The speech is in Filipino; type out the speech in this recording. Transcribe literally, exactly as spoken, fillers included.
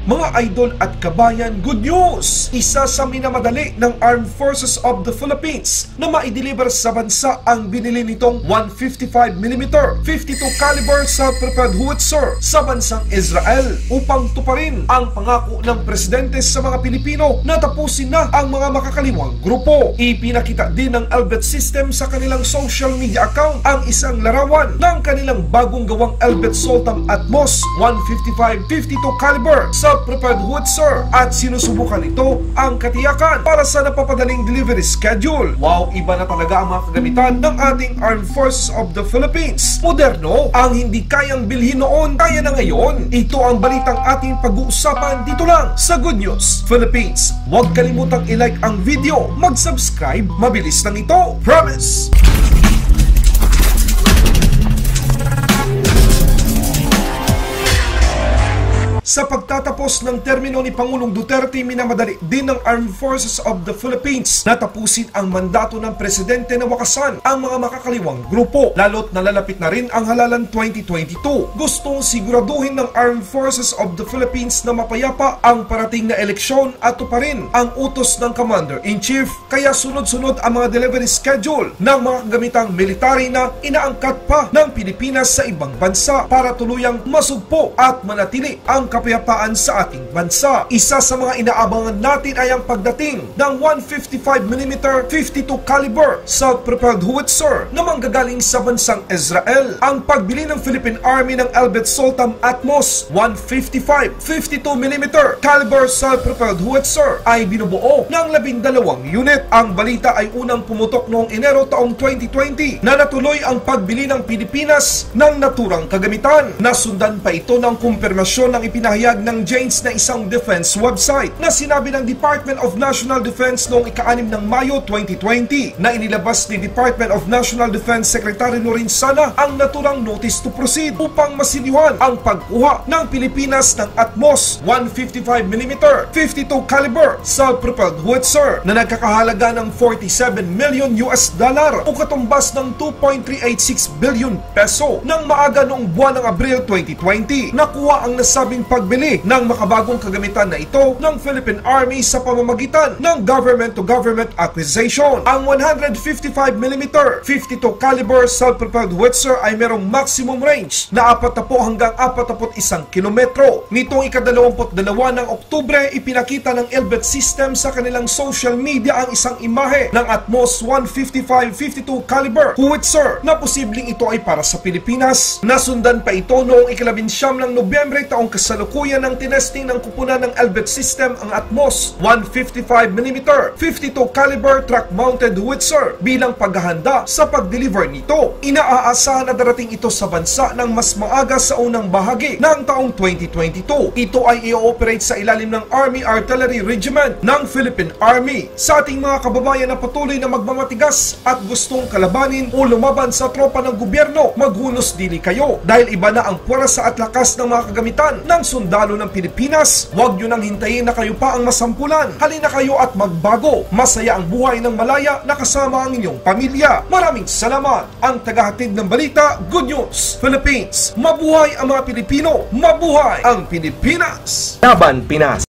Mga idol at kabayan, good news! Isa sa minamadali ng Armed Forces of the Philippines na maideliver sa bansa ang binili nitong one fifty-five millimeter fifty-two caliber sa Propelled Howitzer sa bansang Israel upang tuparin ang pangako ng presidente sa mga Pilipino na tapusin na ang mga makakaliwang grupo. Ipinakita din ng Elbit System sa kanilang social media account ang isang larawan ng kanilang bagong gawang Elbit Sultan Atmos one fifty-five fifty-two caliber sa Propelled Howitzer at sinusubukan ito ang katiyakan para sa napapadaling delivery schedule. Wow, iba na talaga ang mga kagamitan ng ating Armed Forces of the Philippines. Moderno, ang hindi kayang bilhin noon, kaya na ngayon. Ito ang balitang ating pag-uusapan dito lang sa Good News Philippines. Huwag kalimutang i-like ang video, mag-subscribe, mabilis lang ito. Promise! Sa pagtatapos ng termino ni Pangulong Duterte, minamadali din ng Armed Forces of the Philippines na tapusin ang mandato ng presidente na wakasan ang mga makakaliwang grupo, lalo't nalalapit na rin ang halalan twenty twenty-two. Gustong siguraduhin ng Armed Forces of the Philippines na mapayapa ang parating na eleksyon at tuparin ang utos ng Commander-in-Chief, kaya sunod-sunod ang mga delivery schedule ng mga kaгаmitang military na inaangkat pa ng Pilipinas sa ibang bansa para tuluyang masugpo at manatili ang kapayapaan sa ating bansa. Isa sa mga inaabangan natin ay ang pagdating ng one fifty-five millimeter fifty-two caliber sa Propelled Howitzer na manggagaling sa bansang Israel. Ang pagbili ng Philippine Army ng Elbit Sultan Atmos one fifty-five fifty-two millimeter caliber sa Propelled Howitzer ay binubuo ng labindalawang unit. Ang balita ay unang pumutok noong Enero taong twenty twenty na natuloy ang pagbili ng Pilipinas ng naturang kagamitan. Nasundan pa ito ng kumpirmasyon ng ipinahayag ng Janes na isang defense website na sinabi ng Department of National Defense noong ika-anim ng Mayo twenty twenty na inilabas ni Department of National Defense Secretary Lorenzana ang naturang notice to proceed upang masiliwan ang pagkuha ng Pilipinas ng Atmos one fifty-five millimeter fifty-two caliber sa Propelled Howitzer na nagkakahalaga ng forty-seven million U S dollar o katumbas ng two point three eight six billion peso. Nang maaga noong buwan ng Abril twenty twenty, nakuha ang nasabing pagbili ng makabagong kagamitan na ito ng Philippine Army sa pamamagitan ng government-to-government acquisition. Ang one fifty-five millimeter fifty-two caliber self-propelled Howitzer ay merong maximum range na apat hanggang apat na isang kilometro. Nitong ikadalawamput dalawa ng Oktubre, ipinakita ng Elbit System sa kanilang social media ang isang imahe ng Atmos one fifty-five fifty-two caliber Howitzer na posibleng ito ay para sa Pilipinas. Nasundan pa ito noong ikalabinsyam ng Nobyembre taong kasalukuyan ng tinesting ng kupunan ng Elbit System ang Atmos one fifty-five millimeter fifty-two caliber truck-mounted Howitzer bilang paghahanda sa pag-deliver nito. Inaaasahan na darating ito sa bansa ng mas maaga sa unang bahagi ng taong twenty twenty-two. Ito ay i-ooperate sa ilalim ng Army Artillery Regiment ng Philippine Army. Sa ating mga kababayan na patuloy na magmamatigas at gustong kalabanin o lumaban sa tropa ng gobyerno, maghunos dili kayo dahil iba na ang puwersa at lakas ng mga kagamitan ng sundalo ng Pilipinas. Huwag nyo nang hintayin na kayo pa ang masampulan. Halina kayo at magbago. Masaya ang buhay ng malaya na kasama ang inyong pamilya. Maraming salamat. Ang tagahatid ng balita, Good News Philippines. Mabuhay ang mga Pilipino. Mabuhay ang Pilipinas. Laban Pinas.